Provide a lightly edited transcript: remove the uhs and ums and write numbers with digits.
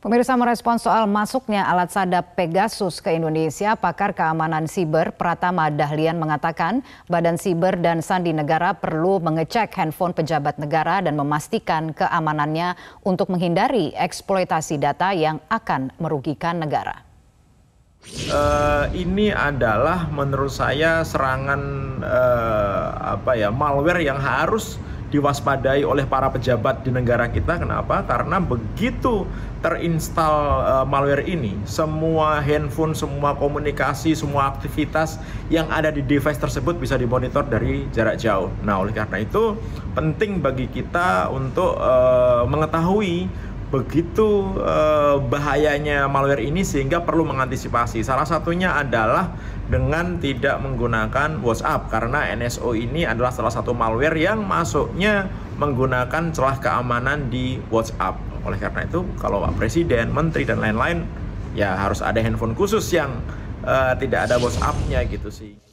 Pemirsa, merespons soal masuknya alat sadap Pegasus ke Indonesia, pakar keamanan siber Pratama Dahlian mengatakan Badan Siber dan Sandi Negara perlu mengecek handphone pejabat negara dan memastikan keamanannya untuk menghindari eksploitasi data yang akan merugikan negara. Ini adalah menurut saya serangan malware yang harus diwaspadai oleh para pejabat di negara kita. Kenapa? Karena begitu terinstal malware ini, semua handphone, semua komunikasi, semua aktivitas yang ada di device tersebut bisa dimonitor dari jarak jauh. Nah, oleh karena itu penting bagi kita untuk mengetahui begitu bahayanya malware ini sehingga perlu mengantisipasi. Salah satunya adalah dengan tidak menggunakan WhatsApp, karena NSO ini adalah salah satu malware yang masuknya menggunakan celah keamanan di WhatsApp. Oleh karena itu kalau Pak Presiden, Menteri dan lain-lain ya harus ada handphone khusus yang tidak ada WhatsApp-nya gitu sih.